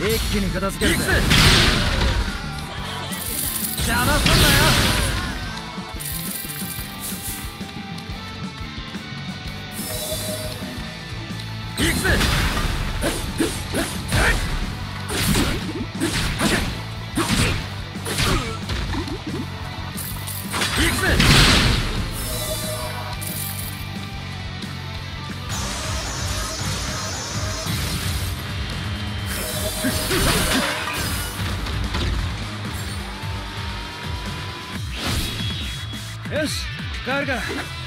一気に片付けるぜ。邪魔すんなよ。行くぜ。行くぜ。よし、帰るか。